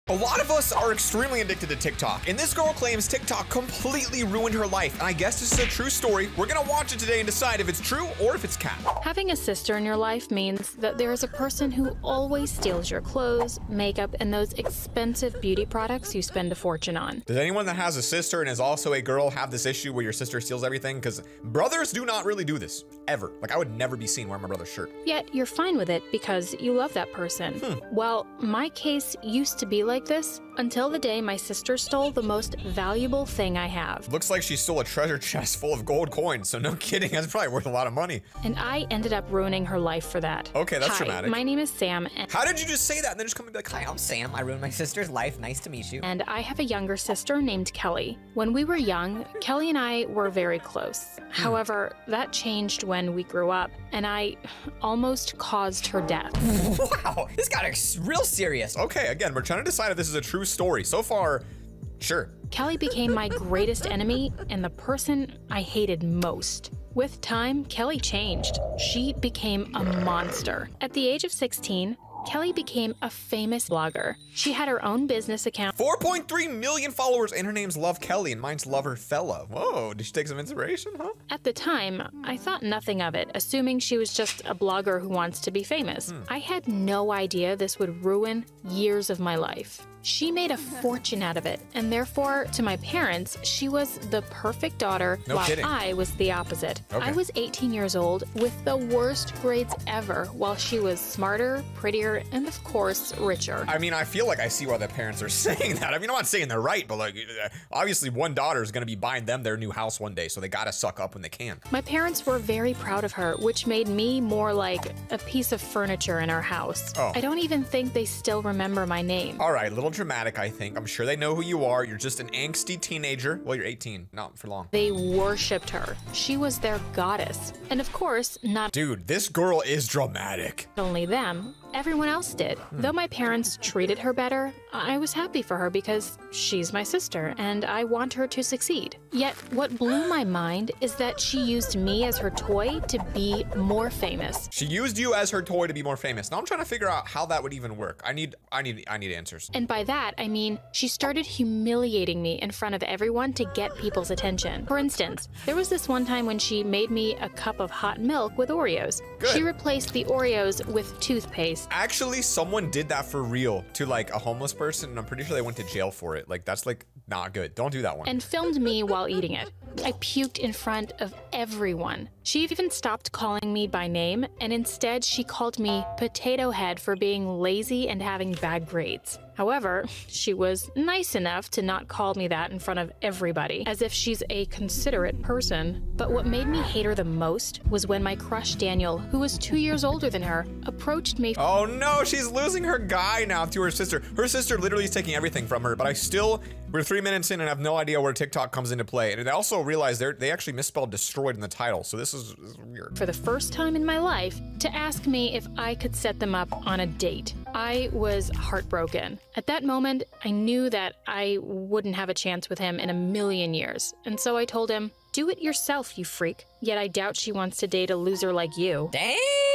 A lot of us are extremely addicted to TikTok, and this girl claims TikTok completely ruined her life. And I guess this is a true story. We're gonna watch it today and decide if it's true or if it's cap. Having a sister in your life means that there is a person who always steals your clothes, makeup, and those expensive beauty products you spend a fortune on. Does anyone that has a sister and is also a girl have this issue where your sister steals everything? Because brothers do not really do this, ever. Like, I would never be seen wearing my brother's shirt. Yet you're fine with it because you love that person. Well, my case used to be like this until the day my sister stole the most valuable thing I have. Looks like she stole a treasure chest full of gold coins, so no kidding, that's probably worth a lot of money. And I ended up ruining her life for that. Okay, that's Hi, dramatic. my name is Sam, and How did you just say that and then just come and be like, Hi, I'm Sam. I ruined my sister's life. Nice to meet you. I have a younger sister named Kelly. When we were young, Kelly and I were very close. However, that changed when we grew up, and I almost caused her death. Wow, this got real serious. okay, again, we're trying to decide if this is a true story. So far, sure. Kelly became my greatest enemy and the person I hated most. With time, Kelly changed. She became a monster. At the age of 16, Kelly became a famous blogger. She had her own business account. 4.3 million followers, and her name's Love Kelly, and mine's Lover Fella. Whoa, did she take some inspiration, huh? At the time, I thought nothing of it, assuming she was just a blogger who wants to be famous. I had no idea this would ruin years of my life. She made a fortune out of it, and therefore, to my parents, she was the perfect daughter, No while kidding. I was the opposite. Okay. I was 18 years old with the worst grades ever, while she was smarter, prettier, and of course, richer. I mean, I feel like I see why the parents are saying that. I mean, I'm not saying they're right, but like, obviously one daughter is gonna be buying them their new house one day, so they gotta suck up when they can. My parents were very proud of her, which made me more like a piece of furniture in our house. Oh. I don't even think they still remember my name. All right, a little dramatic, I think. I'm sure they know who you are. You're just an angsty teenager. Well, you're 18, not for long. They worshipped her. She was their goddess. And of course, not Dude, this girl is dramatic. only them, everyone else did. Though my parents treated her better, I was happy for her because she's my sister and I want her to succeed. Yet, what blew my mind is that she used me as her toy to be more famous. She used you as her toy to be more famous. Now I'm trying to figure out how that would even work. I need answers. And by that, I mean, she started humiliating me in front of everyone to get people's attention. For instance, there was this one time when she made me a cup of hot milk with Oreos. Good. She replaced the Oreos with toothpaste. Actually, someone did that for real to like a homeless person, and I'm pretty sure they went to jail for it. Like, that's like not good. Don't do that one. And filmed me while eating it. I puked in front of everyone. She even stopped calling me by name, and instead she called me Potato Head for being lazy and having bad grades. However, she was nice enough to not call me that in front of everybody, as if she's a considerate person. But what made me hate her the most was when my crush Daniel, who was 2 years older than her, approached me. Oh no, she's losing her guy now to her sister. Her sister literally is taking everything from her, but we're 3 minutes in and I have no idea where TikTok comes into play. And I also realized they actually misspelled destroyed in the title, so this is weird. For the first time in my life, to ask me if I could set them up on a date. I was heartbroken. At that moment, I knew that I wouldn't have a chance with him in a million years. And so I told him, "Do it yourself, you freak." Yet I doubt she wants to date a loser like you. Dang!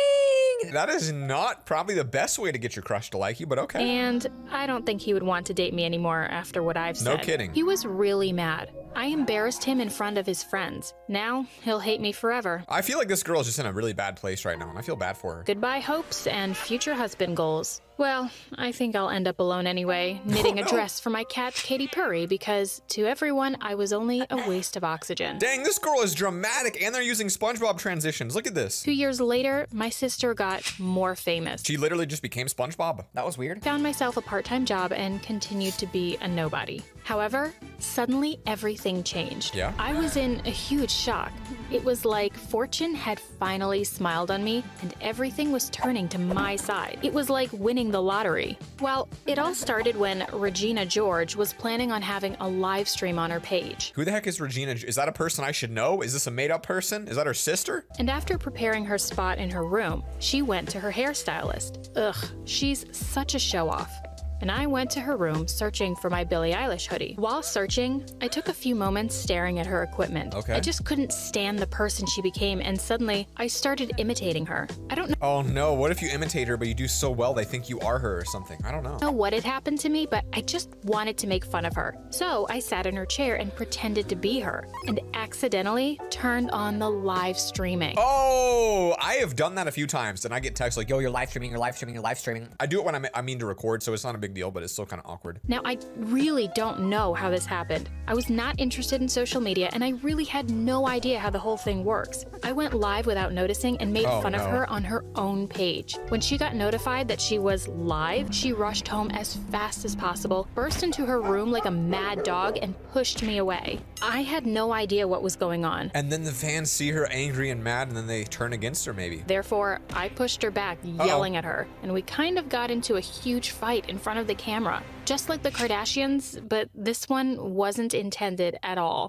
That is not probably the best way to get your crush to like you, but okay. And I don't think he would want to date me anymore after what I've said. No kidding. He was really mad. I embarrassed him in front of his friends. Now he'll hate me forever. I feel like this girl is just in a really bad place right now, and I feel bad for her. Goodbye hopes and future husband goals. Well, I think I'll end up alone anyway, knitting Oh, no. a dress for my cat Katy Perry because to everyone I was only a waste of oxygen. Dang, this girl is dramatic, and they're using SpongeBob transitions. Look at this. 2 years later, my sister got more famous. She literally just became SpongeBob. That was weird. Found myself a part-time job and continued to be a nobody. However, suddenly everything changed. Yeah? I was in a huge shock. It was like fortune had finally smiled on me and everything was turning to my side. It was like winning the lottery. Well, it all started when Regina George was planning on having a live stream on her page. Who the heck is Regina? Is that a person I should know? Is this a made-up person? Is that her sister? And after preparing her spot in her room, she went to her hairstylist. Ugh, she's such a show-off. and I went to her room searching for my Billie Eilish hoodie. While searching, I took a few moments staring at her equipment. Okay. I just couldn't stand the person she became, and suddenly I started imitating her. I don't Oh no, what if you imitate her, but you do so well they think you are her or something? I don't know. know what had happened to me, but I just wanted to make fun of her. So I sat in her chair and pretended to be her, and accidentally turned on the live streaming. Oh, I have done that a few times, and I get texts like, Yo, you're live streaming, you're live streaming, you're live streaming. I do it when I mean to record, so it's not a big deal, but it's still kind of awkward. Now, I really don't know how this happened. I was not interested in social media, and I really had no idea how the whole thing works. I went live without noticing and made fun of her on her own page. When she got notified that she was live, she rushed home as fast as possible, burst into her room like a mad dog, and pushed me away. I had no idea what was going on. And then the fans see her angry and mad, and then they turn against her, maybe. Therefore, I pushed her back, yelling at her, and we kind of got into a huge fight in front of the camera. Just like the Kardashians, but this one wasn't intended at all.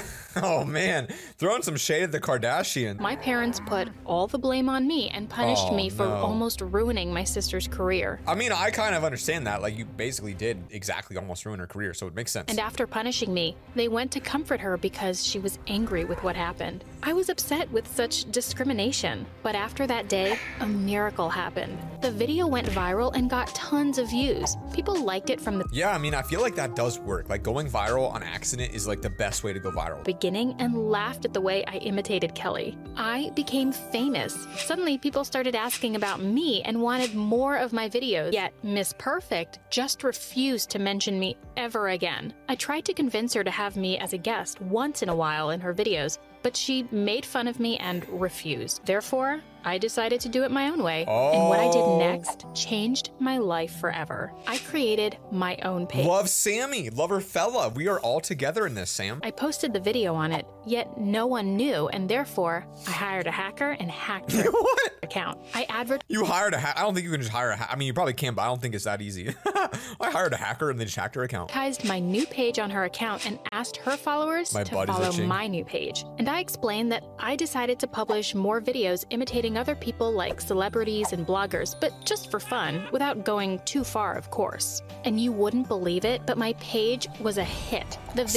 Oh man, throwing some shade at the Kardashians. My parents put all the blame on me and punished me for no. almost ruining my sister's career. I mean, I kind of understand that. Like, you basically did exactly almost ruin her career, so it makes sense. And after punishing me, they went to comfort her because she was angry with what happened. I was upset with such discrimination. But after that day, a miracle happened. The video went viral and got tons of views. People liked it from the Yeah, I mean, I feel like that does work. Like, going viral on accident is like the best way to go viral. beginning and laughed at the way I imitated Kelly. I became famous. Suddenly, people started asking about me and wanted more of my videos. Yet, Miss Perfect just refused to mention me ever again. I tried to convince her to have me as a guest once in a while in her videos, but she made fun of me and refused. Therefore, I decided to do it my own way. And what I did next changed my life forever. I created my own page. Love Sammy. Love her fella. We are all together in this, Sam. I posted the video on it, yet no one knew, and therefore, I hired a hacker and hacked her What? account. I advertised You hired a hacker. I don't think you can just hire a hacker. I mean, you probably can, but I don't think it's that easy. I hired a hacker and then just hacked her account. my new page on her account and asked her followers My to butt is follow itching. my new page. And I explained that I decided to publish more videos imitating other people like celebrities and bloggers, but just for fun, without going too far, of course. And you wouldn't believe it, but my page was a hit. The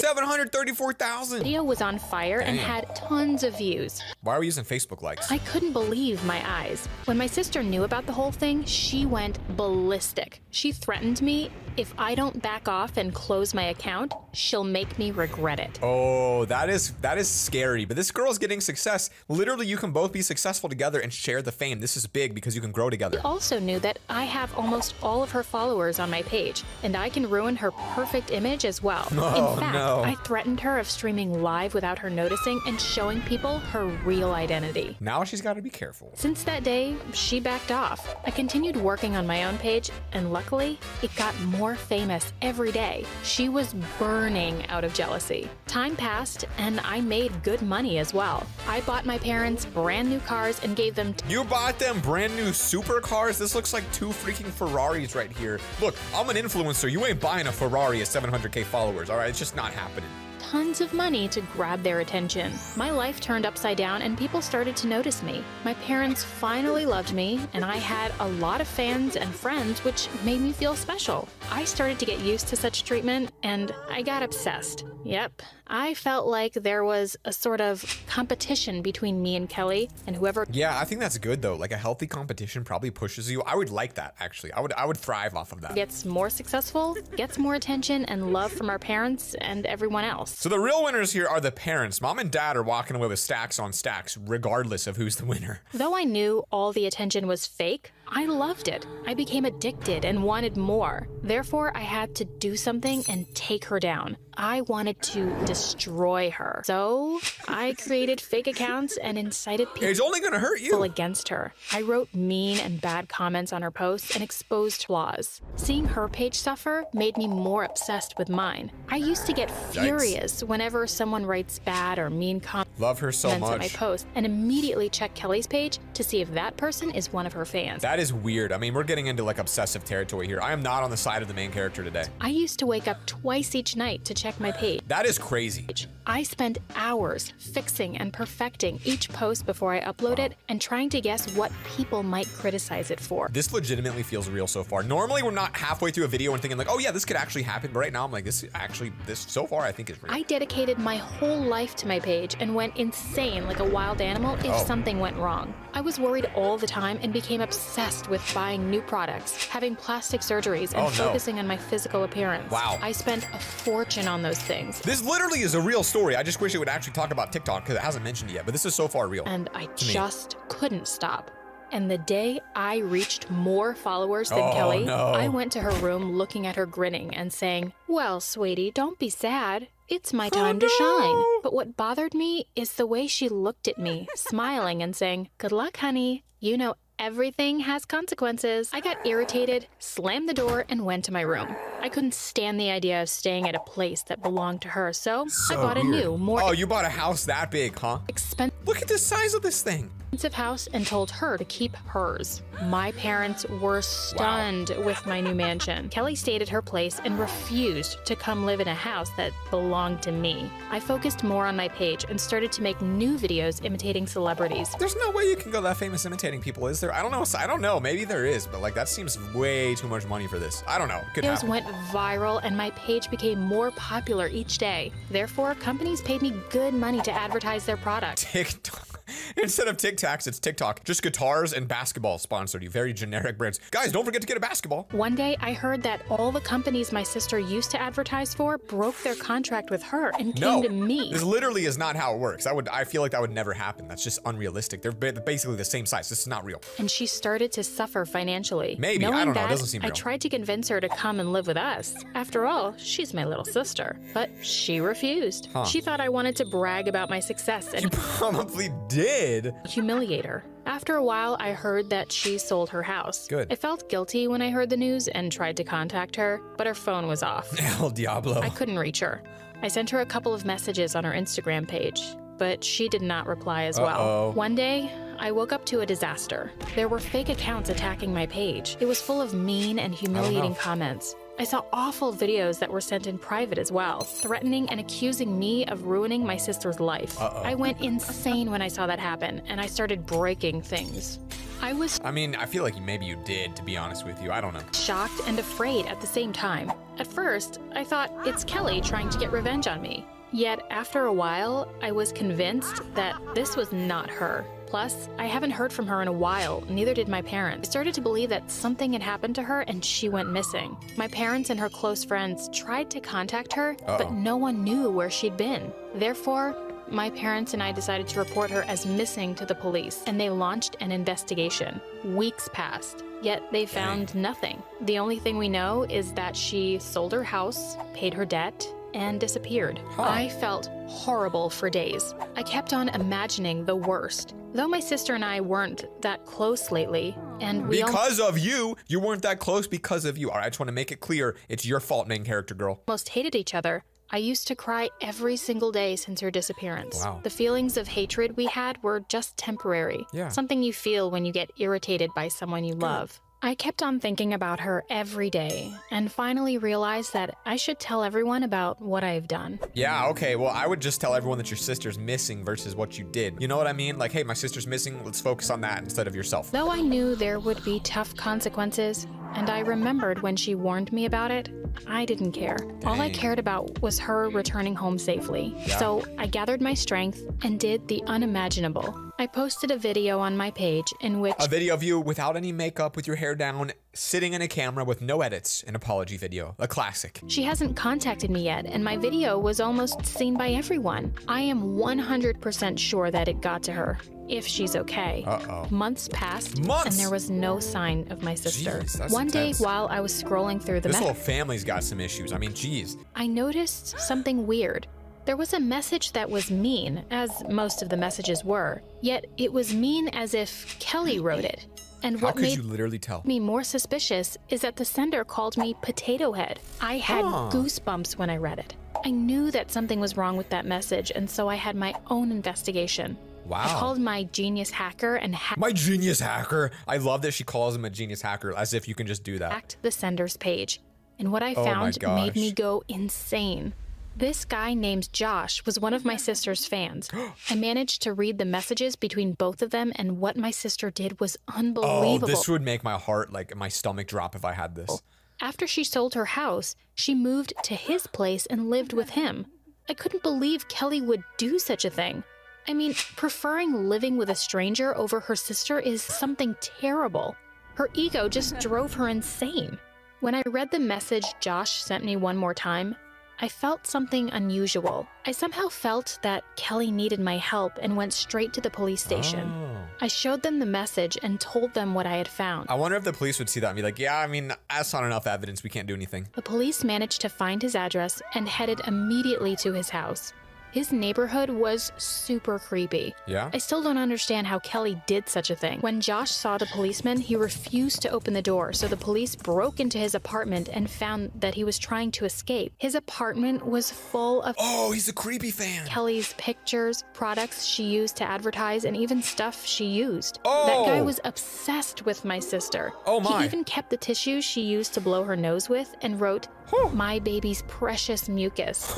734,000. video was on fire and Damn. had tons of views. Why are we using Facebook likes? I couldn't believe my eyes. When my sister knew about the whole thing, she went ballistic. She threatened me, if I don't back off and close my account, she'll make me regret it. Oh, that is scary. But this girl's getting success. Literally, you can both be successful together and share the fame. This is big because you can grow together. I also knew that I have almost all of her followers on my page, and I can ruin her perfect image as well. Oh, In fact, no. I threatened her of streaming live without her noticing and showing people her real identity. Now she's got to be careful. Since that day, she backed off. I continued working on my own page, and luckily, it got more famous every day. She was burning out of jealousy. Time passed, and I made good money as well. I bought my parents brand new cars and gave them You bought them brand new supercars? This looks like two freaking Ferraris right here. Look, I'm an influencer. You ain't buying a Ferrari at 700K followers, all right? It's just not happening. tons of money to grab their attention. My life turned upside down and people started to notice me. My parents finally loved me, and I had a lot of fans and friends, which made me feel special. I started to get used to such treatment, and I got obsessed. Yep, I felt like there was a sort of competition between me and Kelly, and whoever Yeah, I think that's good though. Like a healthy competition probably pushes you. I would like that actually. I would thrive off of that. gets more successful, gets more attention and love from our parents and everyone else. So the real winners here are the parents. Mom and dad are walking away with stacks on stacks, regardless of who's the winner. Though I knew all the attention was fake, I loved it. I became addicted and wanted more. Therefore, I had to do something and take her down. I wanted to destroy her. So I created fake accounts and incited people It's only gonna hurt you. against her. I wrote mean and bad comments on her posts and exposed flaws. Seeing her page suffer made me more obsessed with mine. I used to get furious whenever someone writes bad or mean comments Love her so at my much. post and immediately check Kelly's page to see if that person is one of her fans. That That is weird. I mean, we're getting into like obsessive territory here. I am not on the side of the main character today. I used to wake up twice each night to check my page. That is crazy. I spent hours fixing and perfecting each post before I upload it and trying to guess what people might criticize it for. This legitimately feels real so far. Normally, we're not halfway through a video and thinking like, oh yeah, this could actually happen. But right now, I'm like, this so far, I think is real. I dedicated my whole life to my page and went insane like a wild animal if something went wrong. I was worried all the time and became obsessed with buying new products, having plastic surgeries, and focusing on my physical appearance. Wow. I spent a fortune on those things. This literally is a real story. I just wish it would actually talk about TikTok because it hasn't mentioned it yet, but this is so far real. And I just couldn't stop. And the day I reached more followers than Kelly, I went to her room looking at her grinning and saying, "Well, sweetie, don't be sad. It's my time to shine." But what bothered me is the way she looked at me, smiling and saying, "Good luck, honey. You know everything has consequences." I got irritated, slammed the door, and went to my room. I couldn't stand the idea of staying at a place that belonged to her, so I bought a new, more Oh, you bought a house that big, huh? expensive Look at the size of this thing. house and told her to keep hers. My parents were stunned with my new mansion. Kelly stayed at her place and refused to come live in a house that belonged to me. I focused more on my page and started to make new videos imitating celebrities. There's no way you can go that famous imitating people, is there? I don't know. I don't know. Maybe there is, but like that seems way too much money for this. I don't know. It could Videos happen. went viral and my page became more popular each day. Therefore, companies paid me good money to advertise their product. TikTok. Instead of Tic Tacs, it's TikTok. Just guitars and basketball sponsored you. Very generic brands. Guys, don't forget to get a basketball. One day, I heard that all the companies my sister used to advertise for broke their contract with her and came to me. This literally is not how it works. I feel like that would never happen. That's just unrealistic. They're basically the same size. This is not real. And she started to suffer financially. Maybe. I Knowing don't know. It that, doesn't seem I real. tried to convince her to come and live with us. After all, she's my little sister. But she refused. She thought I wanted to brag about my success and You probably did. humiliate her. After a while, I heard that she sold her house. Good. I felt guilty when I heard the news and tried to contact her, but her phone was off. El Diablo. I couldn't reach her. I sent her a couple of messages on her Instagram page, but she did not reply as well. One day, I woke up to a disaster. There were fake accounts attacking my page. It was full of mean and humiliating comments. I saw awful videos that were sent in private as well, threatening and accusing me of ruining my sister's life. I went insane when I saw that happen, and I started breaking things. I was I mean, I feel like maybe you did, to be honest with you. I don't know. shocked and afraid at the same time. At first, I thought it's Kelly trying to get revenge on me. Yet after a while, I was convinced that this was not her. Plus, I haven't heard from her in a while, neither did my parents. I started to believe that something had happened to her and she went missing. My parents and her close friends tried to contact her, but no one knew where she'd been. Therefore, my parents and I decided to report her as missing to the police, and they launched an investigation. Weeks passed, yet they found nothing. The only thing we know is that she sold her house, paid her debt, and disappeared. I felt horrible for days. I kept on imagining the worst. Though my sister and I weren't that close lately, and we Because of you. You weren't that close because of you. All right, I just want to make it clear. It's your fault, main character girl. almost hated each other, I used to cry every single day since her disappearance. Wow. The feelings of hatred we had were just temporary. Yeah. Something you feel when you get irritated by someone you love. I kept on thinking about her every day, and finally realized that I should tell everyone about what I've done. Yeah, okay, well, I would just tell everyone that your sister's missing versus what you did. You know what I mean? Like, hey, my sister's missing, let's focus on that instead of yourself. Though I knew there would be tough consequences, and I remembered when she warned me about it, I didn't care. All I Dang. cared about was her returning home safely. So I gathered my strength and did the unimaginable. I posted a video on my page in which A video of you without any makeup, with your hair down, sitting in a camera with no edits, an apology video. A classic. she hasn't contacted me yet, and my video was almost seen by everyone. I am 100% sure that it got to her, if she's okay. Months passed, Months? and there was no sign of my sister. Jeez, that's One intense. day, while I was scrolling through the This whole messages, family's got some issues. I mean, geez. I noticed something weird. There was a message that was mean, as most of the messages were, yet it was mean as if Kelly wrote it. And How what could made you literally tell? me more suspicious is that the sender called me Potato Head. I had goosebumps when I read it. I knew that something was wrong with that message, and so I had my own investigation. Wow. I called my genius hacker and My genius hacker. I love that she calls him a genius hacker, as if you can just do that. hacked the sender's page. And what I Oh my found made me gosh. go insane. This guy named Josh was one of my sister's fans. I managed to read the messages between both of them, and what my sister did was Oh, unbelievable. this would make my heart, like my stomach drop if I had this. After she sold her house, she moved to his place and lived with him. I couldn't believe Kelly would do such a thing. I mean, preferring living with a stranger over her sister is something terrible. Her ego just drove her insane. When I read the message Josh sent me one more time, I felt something unusual. I somehow felt that Kelly needed my help and went straight to the police station. Oh. I showed them the message and told them what I had found. I wonder if the police would see that and be like, yeah, I mean, that's not enough evidence. We can't do anything. The police managed to find his address and headed immediately to his house. His neighborhood was super creepy. Yeah? I still don't understand how Kelly did such a thing. When Josh saw the policeman, he refused to open the door, so the police broke into his apartment and found that he was trying to escape. His apartment was full of Oh, he's a creepy fan. Kelly's pictures, products she used to advertise, and even stuff she used. Oh! That guy was obsessed with my sister. Oh my. He even kept the tissues she used to blow her nose with and wrote, "My baby's precious mucus."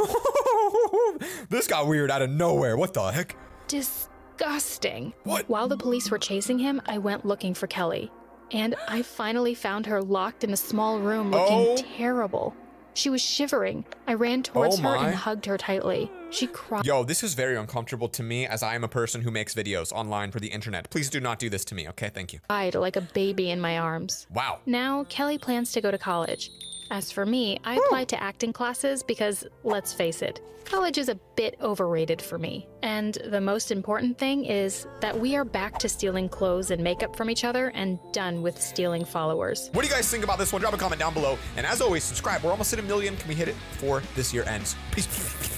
This got weird out of nowhere. What the heck? Disgusting. What? While the police were chasing him, I went looking for Kelly. And I finally found her locked in a small room looking Oh. terrible. She was shivering. I ran towards Oh her my. and hugged her tightly. She cried. Yo, this is very uncomfortable to me as I am a person who makes videos online for the internet. Please do not do this to me, okay? Thank you. Like a baby in my arms. Wow. Now, Kelly plans to go to college. As for me, I applied to acting classes because, let's face it, college is a bit overrated for me. And the most important thing is that we are back to stealing clothes and makeup from each other and done with stealing followers. What do you guys think about this one? Drop a comment down below. And as always, subscribe. We're almost at 1 million. Can we hit it before this year ends? Peace.